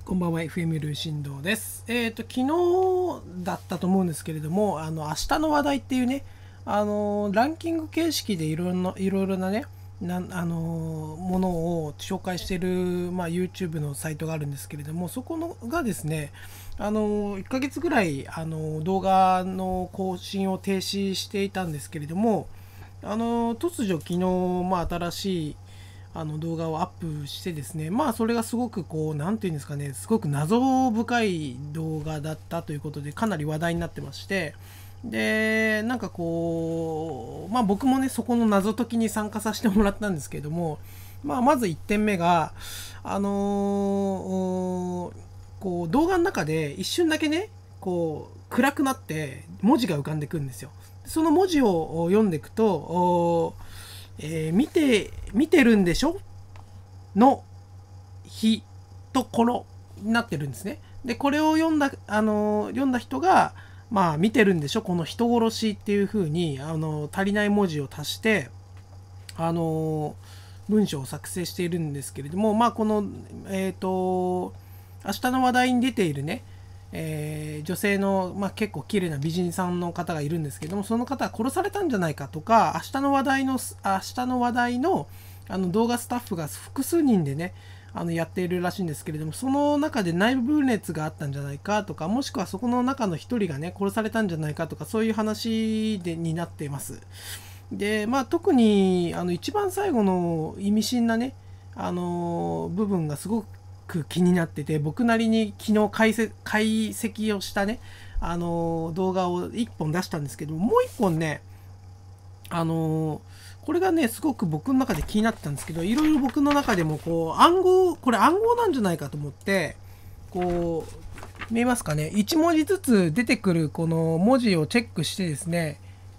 こんばんは、FM ルーシンドです。昨日だったと思うんですけれども、明日の話題っていうね、ランキング形式でいろいろなね、ものを紹介している、YouTube のサイトがあるんですけれども、そこのがですね、1ヶ月ぐらい、動画の更新を停止していたんですけれども、突如昨日、新しい動画をアップしてですね、それがすごくなんていうんですかね、すごく謎深い動画だったということで、かなり話題になってまして、で、僕もね、そこの謎解きに参加させてもらったんですけれども、まず1点目が、動画の中で一瞬だけね、暗くなって文字が浮かんでくるんですよ。その文字を読んでいくと、見てるんでしょの日ところになってるんですね。で、これを読んだ人が、見てるんでしょこの人殺しっていう風に、足りない文字を足して、文章を作成しているんですけれども、この、明日の話題に出ているね、女性の、結構綺麗な美人さんの方がいるんですけども、その方は殺されたんじゃないかとか、明日の話題の動画スタッフが複数人でね、やっているらしいんですけれども、その中で内部分裂があったんじゃないかとか、もしくはそこの中の一人がね、殺されたんじゃないかとか、そういう話になっています。で、特に一番最後の意味深なね、部分がすごく気になってて、僕なりに昨日解析をしたね、動画を1本出したんですけど、もう1本ね、これがね、すごく僕の中で気になってたんですけど、いろいろ僕の中でもこれ暗号なんじゃないかと思って、見えますかね、1文字ずつ出てくるこの文字をチェックしてですね、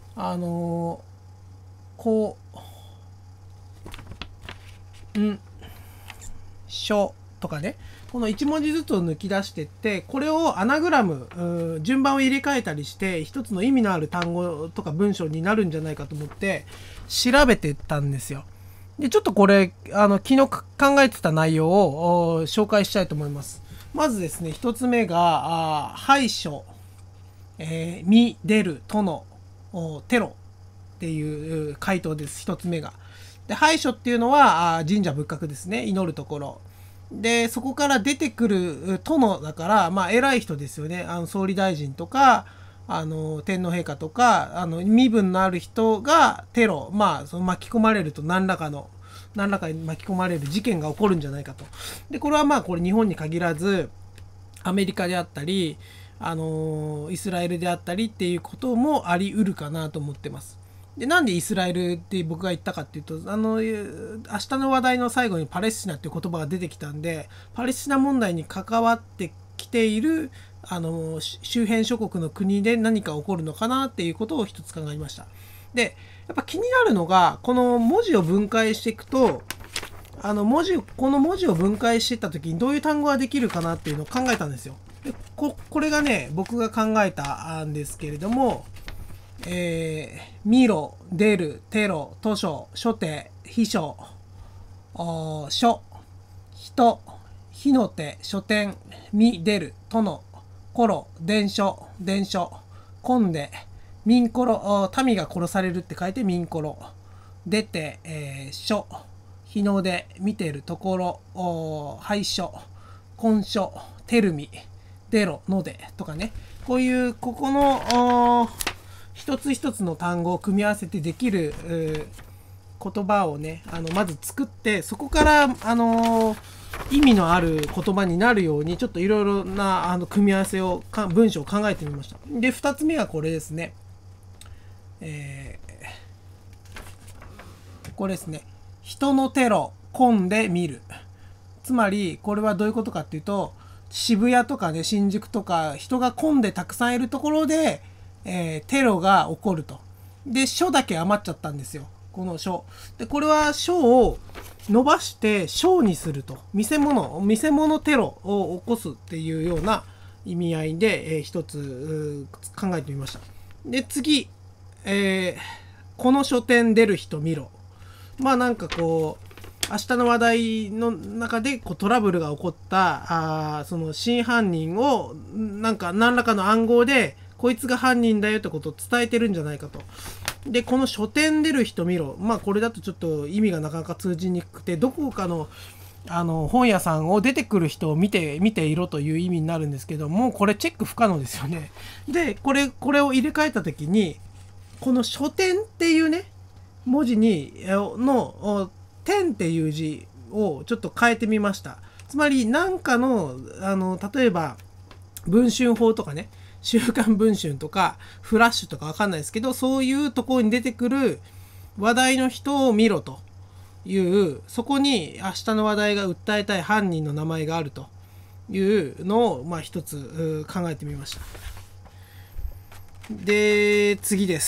書とかね、この1文字ずつを抜き出してって、これをアナグラム、順番を入れ替えたりして、一つの意味のある単語とか文章になるんじゃないかと思って、調べてたんですよ。で、ちょっとこれ、昨日考えてた内容を紹介したいと思います。まずですね、一つ目が、敗書、み、出る、との、テロっていう回答です。一つ目が。で、拝所っていうのは神社仏閣ですね。祈るところ。で、そこから出てくる殿だから、偉い人ですよね。総理大臣とか、天皇陛下とか、身分のある人がテロ、その巻き込まれると何らかに巻き込まれる事件が起こるんじゃないかと。で、これはこれ日本に限らず、アメリカであったり、イスラエルであったりっていうこともあり得るかなと思ってます。で、なんでイスラエルって僕が言ったかっていうと、明日の話題の最後にパレスチナっていう言葉が出てきたんで、パレスチナ問題に関わってきている、周辺諸国の国で何か起こるのかなっていうことを一つ考えました。で、やっぱ気になるのが、この文字を分解していくと、この文字を分解していった時にどういう単語ができるかなっていうのを考えたんですよ。で、これがね、僕が考えたんですけれども、ミロ、出る、テロ、図書、書定、秘書、書、人、火の手、書店、み、出る、殿、コロ、伝書、伝書、コンデ、ミンコロ、民が殺されるって書いてミンコロ、出て、書、日の出、見てるところ、廃書、根書、テルミ、デロ、のでとかね、こういうここの一つ一つの単語を組み合わせてできる言葉をね、まず作って、そこから意味のある言葉になるようにちょっといろいろな組み合わせを文章を考えてみました。で、2つ目はこれですね。これですね。人のテロ、混んで見る。つまり、これはどういうことかっていうと、渋谷とかね、新宿とか、人が混んでたくさんいるところで、テロが起こると。で、書だけ余っちゃったんですよ。この書。で、これは書を伸ばして書にすると。見せ物テロを起こすっていうような意味合いで、一つ考えてみました。で、次、この書店出る人見ろ。 明日の話題の中でこうトラブルが起こったその真犯人を何らかの暗号でこいつが犯人だよってことを伝えてるんじゃないかと。でこの書店出る人見ろ、これだとちょっと意味がなかなか通じにくくて、どこかの本屋さんを出てくる人を見ていろという意味になるんですけども、これチェック不可能ですよね。でこれを入れ替えた時にこの書店っていうね文字の点っていう字をちょっと変えてみました。つまり何かの例えば文春法とかね、週刊文春とかフラッシュとかわかんないですけど、そういうところに出てくる話題の人を見ろという、そこに明日の話題が訴えたい犯人の名前があるというのを一つ考えてみました。で次です。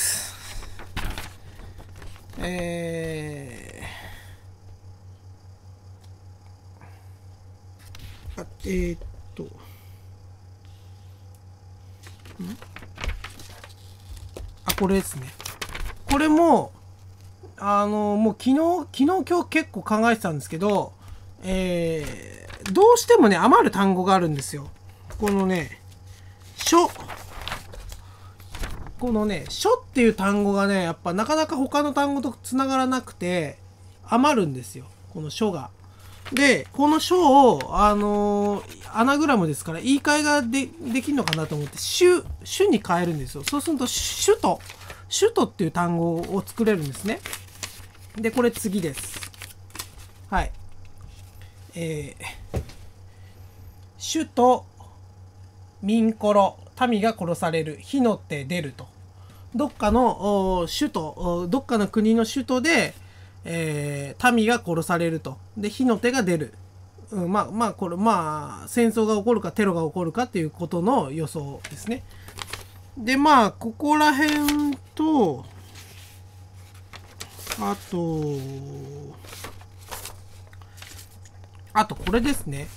これですね。これももう昨日今日結構考えてたんですけど、どうしてもね余る単語があるんですよ。このね書っていう単語がねやっぱなかなか他の単語とつながらなくて余るんですよ、この書が。でこの書をアナグラムですから言い換えができるのかなと思って種に変えるんですよ。そうすると首都っていう単語を作れるんですね。でこれ次です。はい。首都民殺民が殺される火の手出ると、どっかの首都、どっかの国の首都で、民が殺されると、で火の手が出る、これ戦争が起こるかテロが起こるかっていうことの予想ですね。でここら辺とあとこれですね。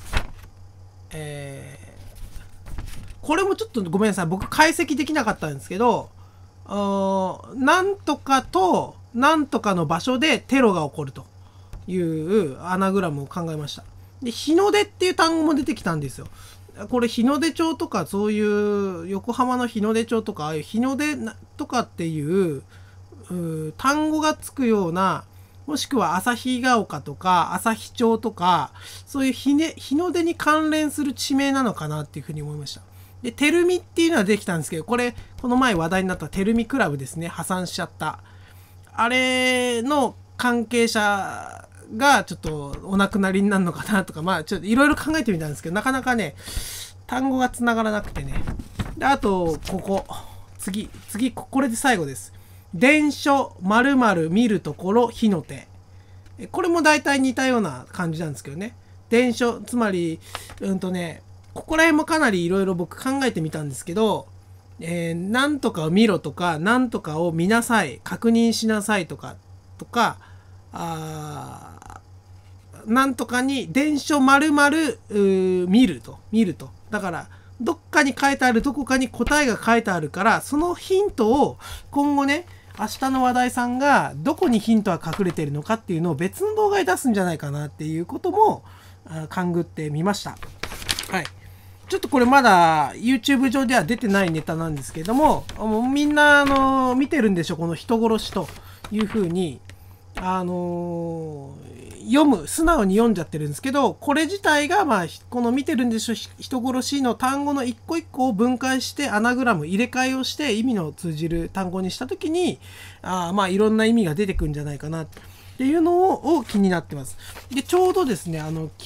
これもちょっとごめんなさい、僕解析できなかったんですけど、なんとかとなんとかの場所でテロが起こるというアナグラムを考えました。で日の出っていう単語も出てきたんですよ。これ日の出町とか、そういう横浜の日の出町とか、ああいう日の出とかっていう単語がつくような、もしくは旭ヶ丘とか旭町とか、そういう日の出に関連する地名なのかなっていうふうに思いました。でテルミっていうのはできたんですけど、この前話題になったテルミクラブですね、破産しちゃった、あれの関係者がちょっとお亡くなりになるのかなとか、ちょっといろいろ考えてみたんですけど、なかなかね単語がつながらなくてね。であと次これで最後です。伝書〇〇見るところ火の手。これも大体似たような感じなんですけどね。伝書、つまりここら辺もかなりいろいろ僕考えてみたんですけど、なんとかを見ろとか、なんとかを見なさい、確認しなさいとかなんとかに伝書〇〇見ると。だからどっかに書いてある、どこかに答えが書いてあるから、そのヒントを今後ね、明日の話題さんがどこにヒントが隠れているのかっていうのを別の動画に出すんじゃないかなっていうことも勘ぐってみました。はい。ちょっとこれまだ YouTube 上では出てないネタなんですけども、みんな見てるんでしょ、この人殺しというふうに素直に読んじゃってるんですけど、これ自体がこの見てるんでしょ人殺しの単語の一個一個を分解してアナグラム入れ替えをして意味の通じる単語にした時にいろんな意味が出てくるんじゃないかなっていうのを気になってます。でちょうどですね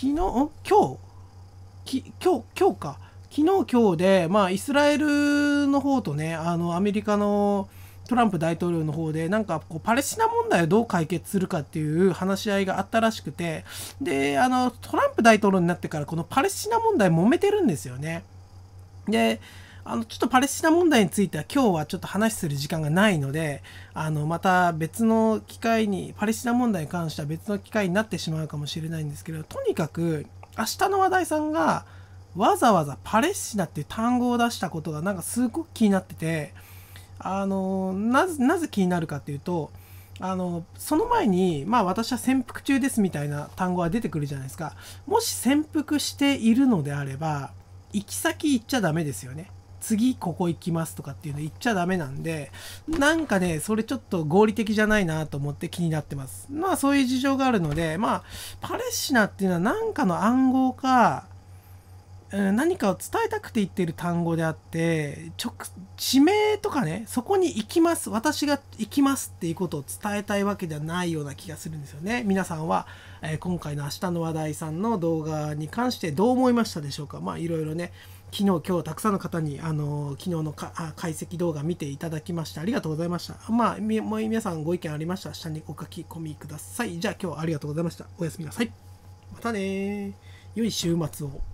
昨日今日でイスラエルの方とねアメリカのトランプ大統領の方でパレスチナ問題をどう解決するかっていう話し合いがあったらしくて、でトランプ大統領になってからこのパレスチナ問題揉めてるんですよね。でちょっとパレスチナ問題については今日はちょっと話する時間がないのでまた別の機会に、パレスチナ問題に関しては別の機会になってしまうかもしれないんですけど、とにかく明日の話題さんがわざわざパレスチナっていう単語を出したことがすごく気になってて、なぜ気になるかっていうと、 その前に、まあ私は潜伏中ですみたいな単語が出てくるじゃないですか。もし潜伏しているのであれば、行き先行っちゃダメですよね。次ここ行きますとかっていうの言っちゃダメなんで、なんかね、それちょっと合理的じゃないなと思って気になってます。まあそういう事情があるので、まあパレスチナっていうのは何かの暗号か、何かを伝えたくて言ってる単語であって地名とかね、そこに行きます、私が行きますっていうことを伝えたいわけではないような気がするんですよね。皆さんは、今回の明日の話題さんの動画に関してどう思いましたでしょうか。まあいろいろね、昨日今日たくさんの方に昨日の解析動画見ていただきましてありがとうございました。まあもう皆さんご意見ありましたら下にお書き込みください。じゃあ今日はありがとうございました。おやすみなさい。またね。良い週末を。